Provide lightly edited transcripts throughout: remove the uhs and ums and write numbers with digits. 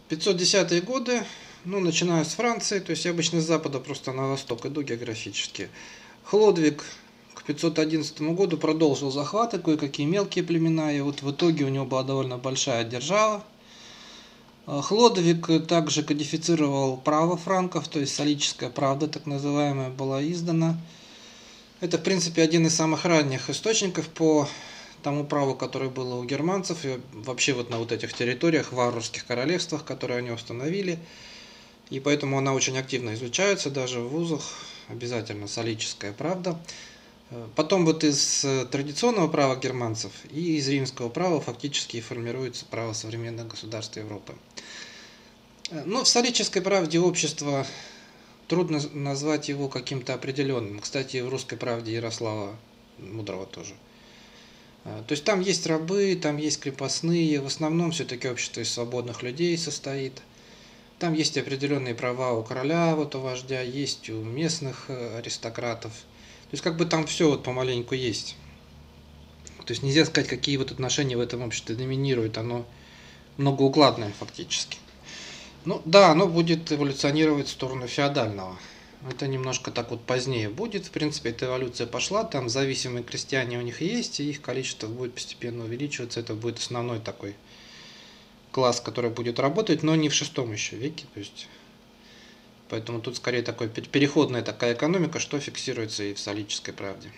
510-е годы, ну, начиная с Франции, то есть я обычно с запада просто на восток иду географически. Хлодвиг к 511 году продолжил захваты, кое-какие мелкие племена, и вот в итоге у него была довольно большая держава. Хлодвиг также кодифицировал право франков, то есть солическая правда, так называемая, была издана. Это, в принципе, один из самых ранних источников по тому праву, которое было у германцев, и вообще вот на вот этих территориях, варварских королевствах, которые они установили. И поэтому она очень активно изучается, даже в вузах, обязательно солическая правда. Потом вот из традиционного права германцев и из римского права фактически формируется право современных государств Европы. Но в солической правде общество трудно назвать его каким-то определенным. Кстати, в русской правде Ярослава Мудрого тоже. То есть там есть рабы, там есть крепостные, в основном все-таки общество из свободных людей состоит. Там есть определенные права у короля, вот у вождя, есть у местных аристократов. То есть как бы там все вот помаленьку есть. То есть нельзя сказать, какие вот отношения в этом обществе доминируют, оно многоукладное фактически. Ну да, оно будет эволюционировать в сторону феодального. Это немножко так вот позднее будет. В принципе, эта эволюция пошла, там зависимые крестьяне у них есть, и их количество будет постепенно увеличиваться. Это будет основной такой класс, который будет работать, но не в VI еще веке. То есть, поэтому тут скорее такой переходная такая экономика, что фиксируется и в солической правде.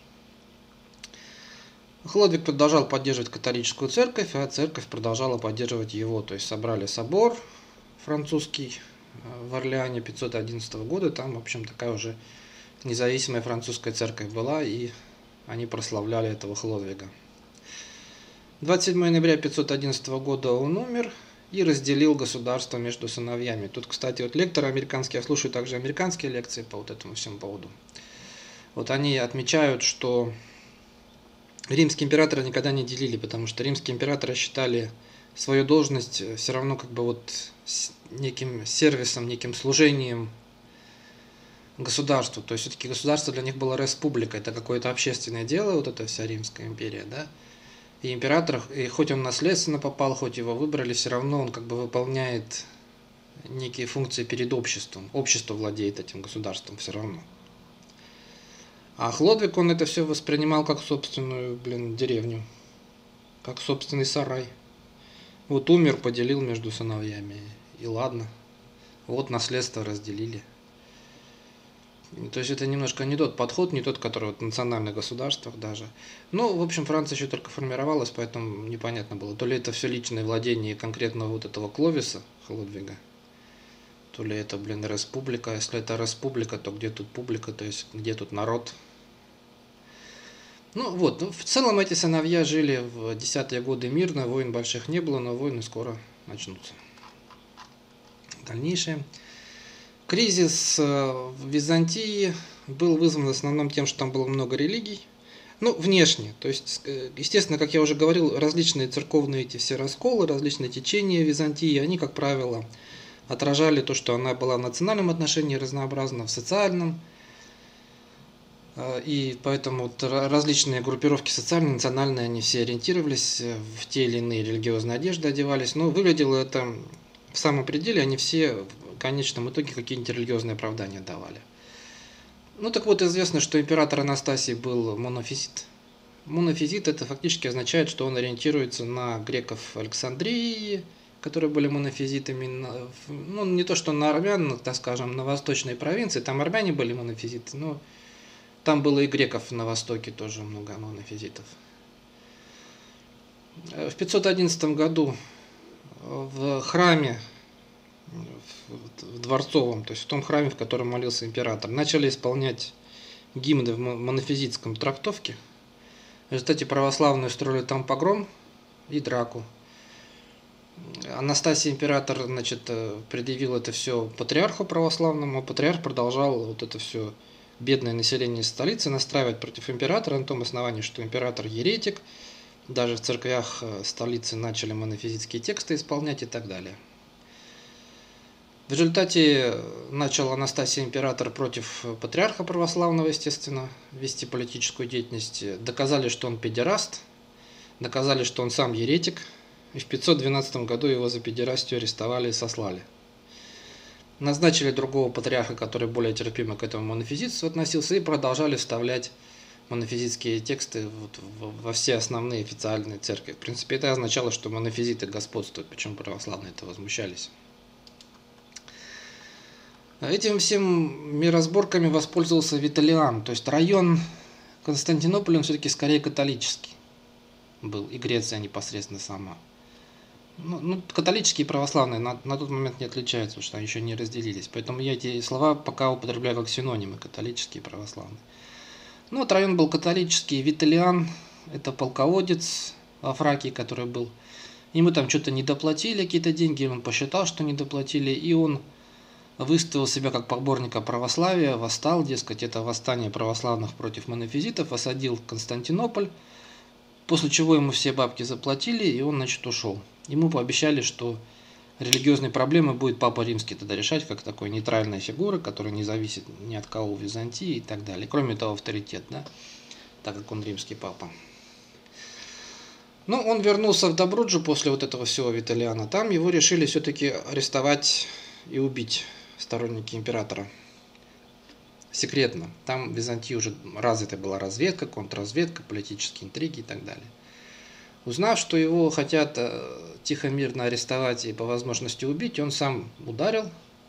Хлодвиг продолжал поддерживать католическую церковь, а церковь продолжала поддерживать его. То есть собрали собор французский в Орлеане 511 года. Там, в общем, такая уже независимая французская церковь была, и они прославляли этого Хлодвига. 27 ноября 511 года он умер и разделил государство между сыновьями. Тут, кстати, вот лекторы американские, я слушаю также американские лекции по вот этому всему поводу. Вот они отмечают, что римские императоры никогда не делили, потому что римские императоры считали свою должность все равно как бы вот неким сервисом, неким служением государству. То есть все-таки государство для них было республика, это какое-то общественное дело, вот эта вся Римская империя, да. И император, и хоть он наследственно попал, хоть его выбрали, все равно он как бы выполняет некие функции перед обществом. Общество владеет этим государством все равно. А Хлодвиг, он это все воспринимал как собственную, деревню, как собственный сарай. Вот умер, поделил между сыновьями, и ладно. Вот наследство разделили. То есть это немножко не тот подход, не тот, который вот в национальных государствах даже. Ну, в общем, Франция еще только формировалась, поэтому непонятно было. То ли это все личное владение конкретно вот этого Кловиса, Хлодвига, то ли это, республика. Если это республика, то где тут публика, то есть где тут народ. Ну вот, в целом эти сыновья жили в 10-е годы мирно, войн больших не было, но войны скоро начнутся. Дальнейшее. Кризис в Византии был вызван в основном тем, что там было много религий. Ну, внешне. То есть, естественно, как я уже говорил, различные церковные эти все расколы, различные течения Византии, они, как правило, отражали то, что она была в национальном отношении разнообразна, в социальном. И поэтому вот различные группировки социальные, национальные, они все ориентировались в те или иные религиозные одежды, одевались. Но выглядело это в самом пределе, они все в конечном итоге какие-нибудь религиозные оправдания давали. Ну так вот, известно, что император Анастасий был монофизит. Монофизит это фактически означает, что он ориентируется на греков Александрии, которые были монофизитами, ну не то что на армян, так скажем, на восточной провинции, там армяне были монофизиты, но там было и греков на востоке тоже много монофизитов. В 511 году в храме, в дворцовом, то есть в том храме, в котором молился император, начали исполнять гимны в монофизитском трактовке. В результате православные устроили там погром и драку. Анастасий император, предъявил это все патриарху православному, а патриарх продолжал вот это все бедное население столицы настраивать против императора на том основании, что император еретик, даже в церквях столицы начали монофизитские тексты исполнять и так далее. В результате начал Анастасий император против патриарха православного, естественно, вести политическую деятельность. Доказали, что он педераст, доказали, что он сам еретик, и в 512 году его за педерастию арестовали и сослали. Назначили другого патриарха, который более терпимо к этому монофизитству относился, и продолжали вставлять монофизитские тексты во все основные официальные церкви. В принципе, это означало, что монофизиты господствуют, причем православные это возмущались. Этим всеми разборками воспользовался Виталиан, то есть район Константинополя, он все-таки скорее католический был, и Греция непосредственно сама. Католические и православные на тот момент не отличаются, потому что они еще не разделились. Поэтому я эти слова пока употребляю как синонимы, католические и православные. Район был католический. Виталиан – это полководец во Фракии, который был. Ему там что-то недоплатили, какие-то деньги, он посчитал, что недоплатили, и он выставил себя как поборника православия, восстал, дескать, это восстание православных против монофизитов, осадил Константинополь, после чего ему все бабки заплатили, и он, ушел. Ему пообещали, что религиозные проблемы будет Папа Римский тогда решать, как такой нейтральная фигура, которая не зависит ни от кого в Византии и так далее. Кроме того, авторитет, да, так как он римский папа. Он вернулся в Добруджу после вот этого всего Виталиана. Там его решили все-таки арестовать и убить сторонники императора. Секретно. Там в Византии уже развита была разведка, контрразведка, политические интриги и так далее. Узнав, что его хотят тихо-мирно арестовать и по возможности убить, он сам ударил,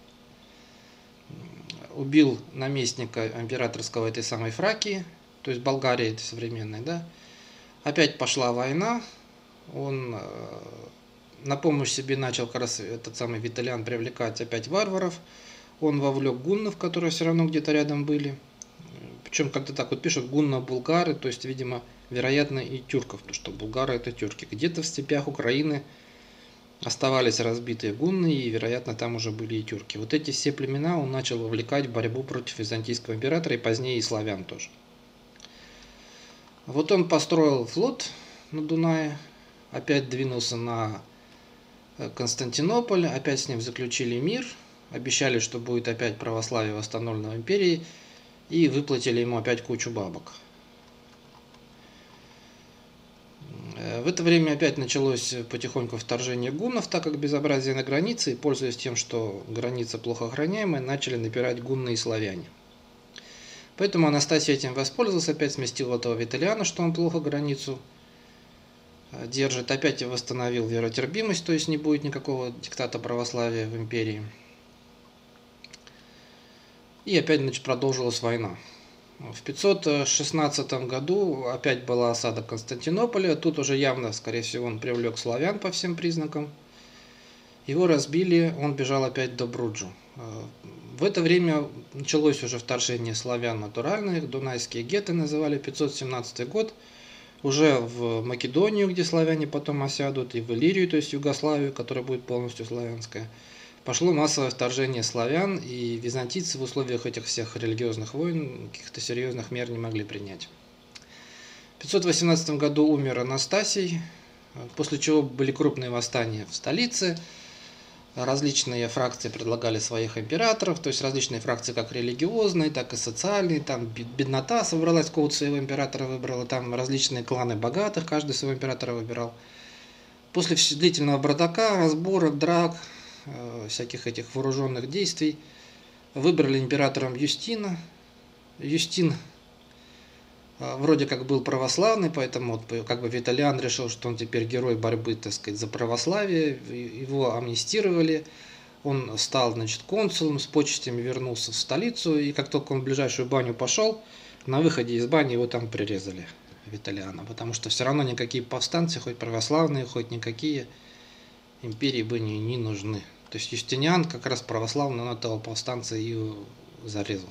убил наместника императорского этой самой Фракии, то есть Болгарии этой современной, да. Опять пошла война, он на помощь себе начал как раз этот самый Виталиан привлекать опять варваров, он вовлек гуннов, которые все равно где-то рядом были. Причем как-то так вот пишут гунно-булгары, то есть, видимо, вероятно, и тюрков, потому что булгары это тюрки. Где-то в степях Украины оставались разбитые гунны, и, вероятно, там уже были и тюрки. Вот эти все племена он начал вовлекать в борьбу против византийского императора и позднее и славян тоже. Вот он построил флот на Дунае, опять двинулся на Константинополь, опять с ним заключили мир, обещали, что будет опять православие восстановлено в империи, и выплатили ему опять кучу бабок. В это время опять началось потихоньку вторжение гуннов, так как безобразие на границе, и пользуясь тем, что граница плохо охраняемая, начали напирать гунны и славяне. Поэтому Анастасий этим воспользовался, опять сместил этого Виталиана, что он плохо границу держит, опять восстановил веротерпимость, то есть не будет никакого диктата православия в империи. И опять, продолжилась война. В 516 году опять была осада Константинополя. Тут уже явно, скорее всего, он привлек славян по всем признакам. Его разбили, он бежал опять в Добруджу. В это время началось уже вторжение славян натуральных, дунайские гетты называли, 517 год. Уже в Македонию, где славяне потом осядут, и в Иллирию, то есть Югославию, которая будет полностью славянская. Пошло массовое вторжение славян, и византийцы в условиях этих всех религиозных войн каких-то серьезных мер не могли принять. В 518 году умер Анастасий, после чего были крупные восстания в столице, различные фракции предлагали своих императоров, то есть различные фракции как религиозные, так и социальные, там беднота собралась, кого-то своего императора выбрала, там различные кланы богатых, каждый своего императора выбирал. После длительного бардака, разборок, драк, всяких этих вооруженных действий, выбрали императором Юстина. Юстин вроде как был православный, поэтому как бы Виталиан решил, что он теперь герой борьбы, так сказать, за православие, его амнистировали, он стал, консулом, с почестями вернулся в столицу, и как только он в ближайшую баню пошел, на выходе из бани его там прирезали, Виталиана, потому что все равно никакие повстанцы, хоть православные, хоть никакие, империи бы не нужны. То есть Юстиниан как раз православный, он этого повстанца и зарезал.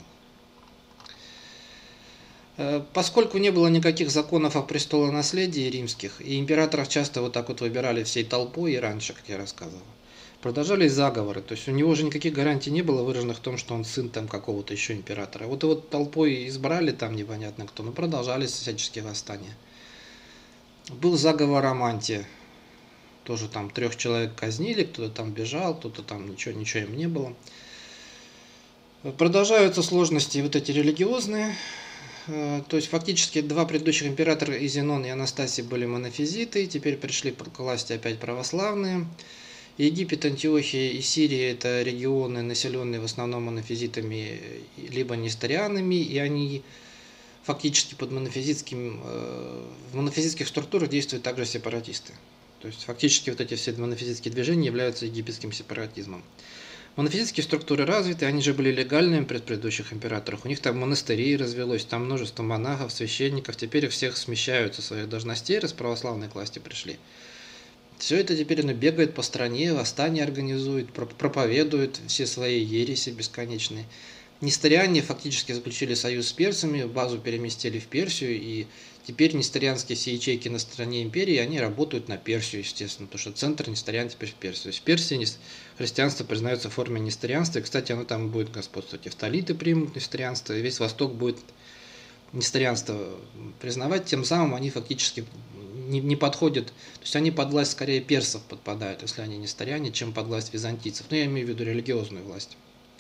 Поскольку не было никаких законов о престолонаследии римских, и императоров часто вот так вот выбирали всей толпой и раньше, как я рассказывал, продолжались заговоры. То есть у него же никаких гарантий не было выраженных в том, что он сын там какого-то еще императора. Вот его толпой избрали там непонятно кто, но продолжались всяческие восстания. Был заговор о Мантии. Тоже там 3 человек казнили, кто-то там бежал, кто-то там ничего им не было. Продолжаются сложности вот эти религиозные. То есть фактически два предыдущих императора, и Зенон, и Анастасий, были монофизиты, теперь пришли к власти опять православные. Египет, Антиохия и Сирия – это регионы, населенные в основном монофизитами либо несторианами, и они фактически в монофизитских структурах действуют также сепаратисты. То есть фактически вот эти все монофизитские движения являются египетским сепаратизмом. Монофизитские структуры развиты, они же были легальными при предыдущих императорах. У них там монастыри развелось, там множество монахов, священников. Теперь их всех смещают со своих должностей, раз православные к власти пришли. Все это теперь оно бегает по стране, восстания организует, проповедует все свои ереси бесконечные. Несториане фактически заключили союз с персами, базу переместили в Персию, и теперь несторианские все ячейки на стороне империи, они работают на Персию, естественно, потому что центр несториан теперь в Персии. То есть в Персии христианство признается в форме несторианства, и, кстати, оно там будет господствовать. Эфталиты примут несторианство, и весь Восток будет несторианство признавать, тем самым они фактически не подходят, то есть они под власть скорее персов подпадают, если они несториане, чем под власть византийцев. Но я имею в виду религиозную власть.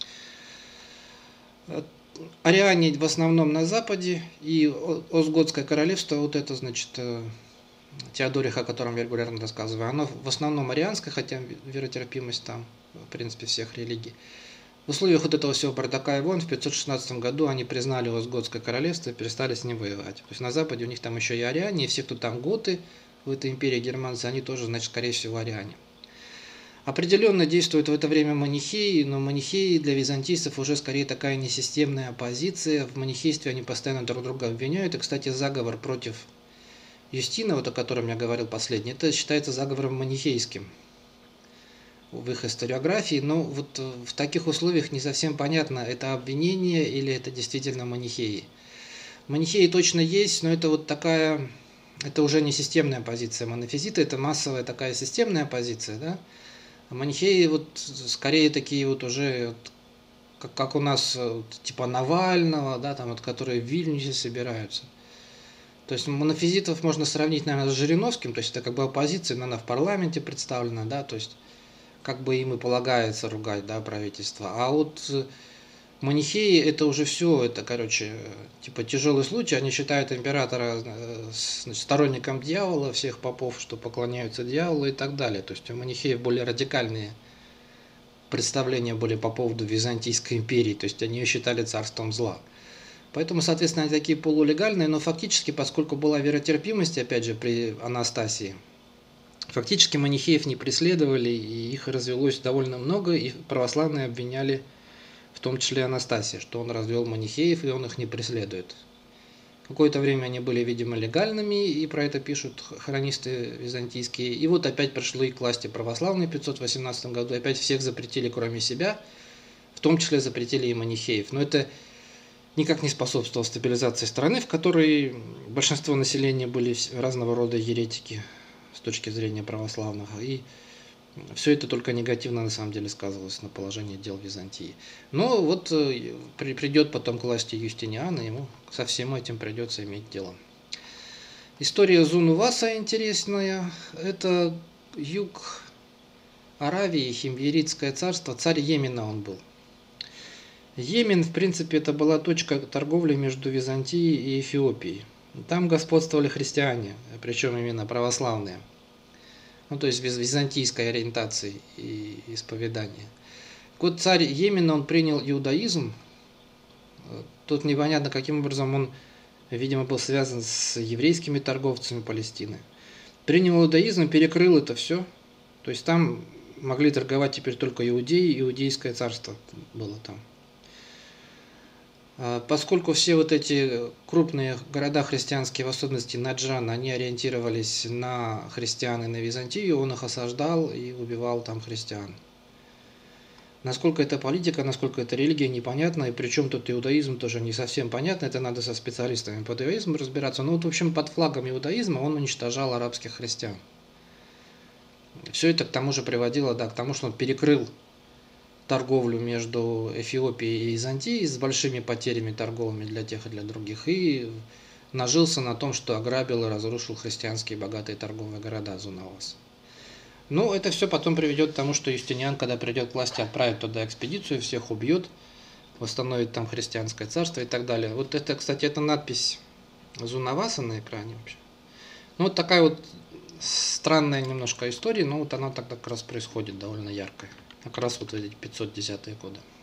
Ариане в основном на Западе, и Остготское королевство, вот это, значит, Теодорих, о котором я регулярно рассказываю, оно в основном арианское, хотя веротерпимость там, в принципе, всех религий. В условиях вот этого всего бардака и войн в 516 году они признали Остготское королевство и перестали с ним воевать. То есть на Западе у них там еще и ариане, и все, кто там готы в этой империи германцы, они тоже, значит, скорее всего, ариане. Определенно действуют в это время манихеи, но манихеи для византийцев уже скорее такая несистемная оппозиция. В манихействе они постоянно друг друга обвиняют. И, кстати, заговор против Юстина, вот о котором я говорил последний, это считается заговором манихейским в их историографии. Но вот в таких условиях не совсем понятно, это обвинение или это действительно манихеи. Манихеи точно есть, но это вот такая, это уже не системная позиция монофизита, это массовая такая системная позиция, да? А манихеи вот скорее такие вот уже, как у нас, типа Навального, да, там вот, которые в Вильнюсе собираются. То есть монофизитов можно сравнить, наверное, с Жириновским, то есть это как бы оппозиция, но она в парламенте представлена, да, то есть как бы им и полагается ругать, да, правительство. А вот манихеи это уже все, это, короче, типа тяжелый случай, они считают императора, значит, сторонником дьявола, всех попов, что поклоняются дьяволу и так далее. То есть у манихеев более радикальные представления были по поводу Византийской империи, то есть они ее считали царством зла. Поэтому, соответственно, они такие полулегальные, но фактически, поскольку была веротерпимость, опять же, при Анастасии, фактически манихеев не преследовали, и их развелось довольно много, и православные обвиняли в том числе Анастасия, что он развел манихеев, и он их не преследует. Какое-то время они были, видимо, легальными, и про это пишут хронисты византийские. И вот опять пришли к власти православные в 518 году, опять всех запретили, кроме себя, в том числе запретили и манихеев. Но это никак не способствовало стабилизации страны, в которой большинство населения были разного рода еретики с точки зрения православных. И все это только негативно на самом деле сказывалось на положении дел в Византии. Но вот придет потом к власти Юстиниан, и ему со всем этим придется иметь дело. История Зунуваса интересная. Это юг Аравии, Химьеритское царство. Царь Йемена он был. Йемен, в принципе, это была точка торговли между Византией и Эфиопией. Там господствовали христиане, причем именно православные. Ну, то есть византийской ориентации и исповедания. Вот царь Йемена, он принял иудаизм. Тут непонятно, каким образом он, видимо, был связан с еврейскими торговцами Палестины. Принял иудаизм, перекрыл это все. То есть там могли торговать теперь только иудеи, иудейское царство было там. Поскольку все вот эти крупные города христианские, в особенности Наджран, они ориентировались на христиан и на Византию, он их осаждал и убивал там христиан. Насколько это политика, насколько это религия, непонятно, и причем тут иудаизм тоже не совсем понятно, это надо со специалистами по иудаизму разбираться. Но вот, в общем, под флагом иудаизма он уничтожал арабских христиан. Все это к тому же приводило, да, к тому, что он перекрыл торговлю между Эфиопией и Византией с большими потерями торговыми для тех и для других, и нажился на том, что ограбил и разрушил христианские богатые торговые города Зунавас. Ну, это все потом приведет к тому, что Юстиниан, когда придет к власти, отправит туда экспедицию, всех убьет, восстановить там христианское царство и так далее. Вот это, кстати, это надпись Зунаваса на экране вообще. Ну, вот такая вот странная немножко история, но вот она так как раз происходит довольно яркая. Как раз вот в эти 510-е годы.